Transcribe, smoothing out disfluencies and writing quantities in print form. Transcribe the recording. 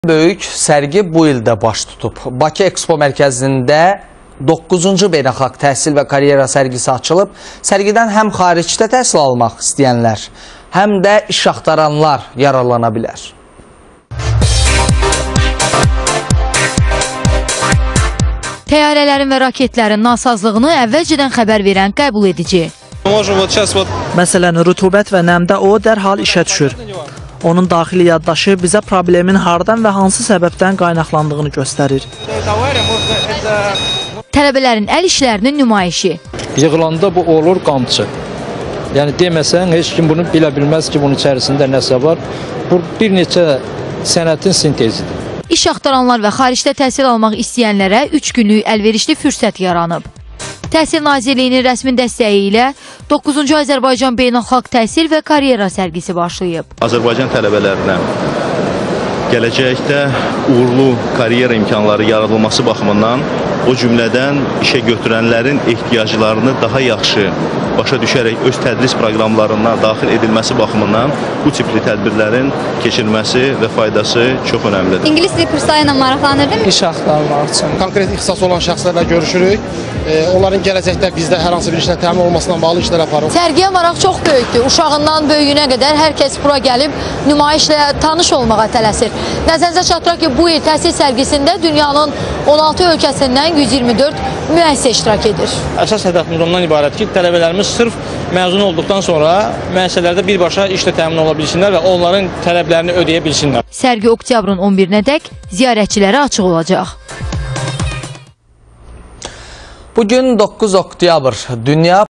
Böyük sərgi bu ildə baş tutub. Bakı Expo mərkəzində 9-cu beynəlxalq təhsil və karyera sərgisi açılıb. Sərgidən həm xaricdə təhsil almaq istəyənlər, həm də iş axtaranlar yararlana bilər. Təyyarələrin və raketlərin nasazlığını əvvəlcədən xəbər verən qəbul edici. Məsələn, rütubət və nəmdə o dərhal işə düşür. Onun daxili yaddaşı bizə problemin hardan və hansı səbəbdən qaynaqlandığını göstərir. Tələbələrin əl işlərinin nümayişi. Yığılanda bu olur qamçı. Yəni deməsən, heç kim bunu bilə bilməz ki, bunun içərisində nəsə var. Bu bir neçə sənətin sintezidir. İş axtaranlar və xaricdə təhsil almaq istəyənlərə 3 günlük əlverişli fürsət yaranıb. Təhsil Nazirliyinin rəsmi dəstəyi ilə 9-cu Azərbaycan Beynəlxalq Təhsil və Karyera sərgisi başlayıb. Azərbaycan tələbələrinə gələcəkdə uğurlu karyera imkanları yaradılması baxımından, o cümlədən işə götürənlərin ehtiyaclarını daha yaxşı başa düşərək öz tədris proqramlarına daxil edilməsi baxımından bu tipli tədbirlərin keçirilməsi və faydası çox önəmlidir. İngilis dili kursları ilə maraqlanırdım. İş axtarmaq üçün konkret ixtisas olan şəxslərlə görüşürük. Onların gələcəkdə bizdə hər hansı bir işlə təmin olmasından bağlı işlər aparır. Sərgiyə maraq çox böyükdür. Uşağından böyüyünə qədər hər kəs bura gəlib nümayişlə tanış olmağa tələsir. Nəzərinizə çatdıraq ki, bu il təhsil sərgisində dünyanın 16 ölkəsindən 124 müəssisə iştirak edir. Əsas hədəfimiz ondan ibarət ki, tələbələrimiz sırf məzun olduqdan sonra müəssisələrdə birbaşa işlə təmin ola bilsinlər və onların tələblərini ödəyə bilsinlər. Sərgi oktyabrın 11-nədək ziyarətçilərə açıq olacaq. Bugün 9 oktyabr Dünya